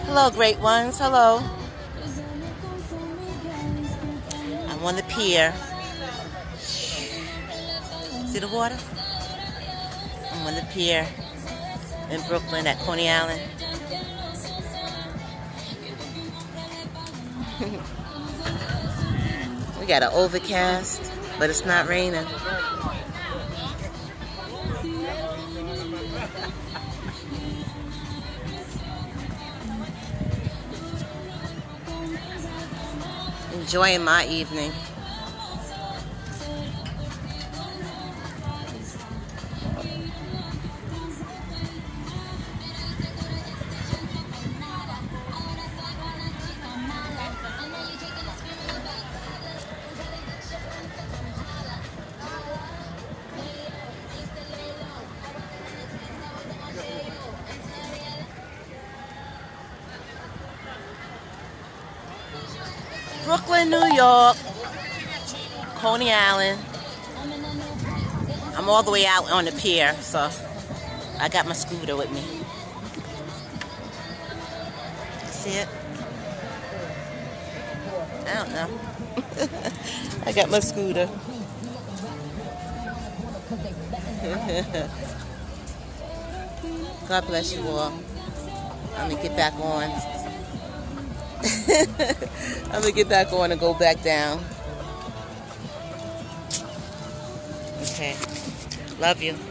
Hello, great ones. Hello. I'm on the pier. See the water? I'm on the pier in Brooklyn at Coney Island. We got an overcast, but it's not raining. Enjoying my evening. Brooklyn, New York, Coney Island. I'm all the way out on the pier, so I got my scooter with me. See it? I don't know. I got my scooter. God bless you all. I'm gonna get back on. I'm gonna get back on and go back down. Okay. Love you.